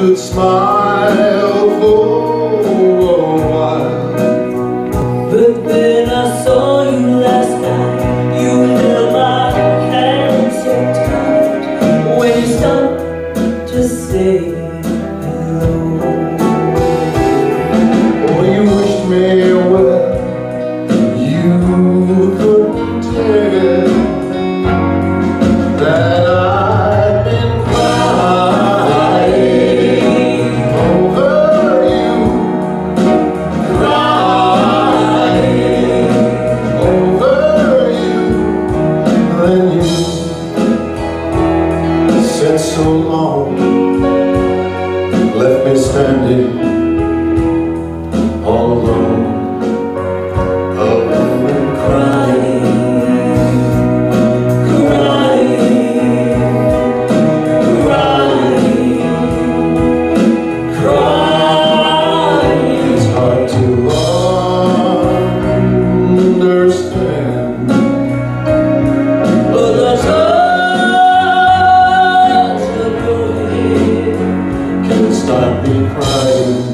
could smile for a while. But then I saw you last night. You held my hand so tight when you stopped to say hello. Oh, you wished me well. You couldn't tell that I'd been crying over you, crying over you. Then you said so long, left me standing all alone. Start me crying.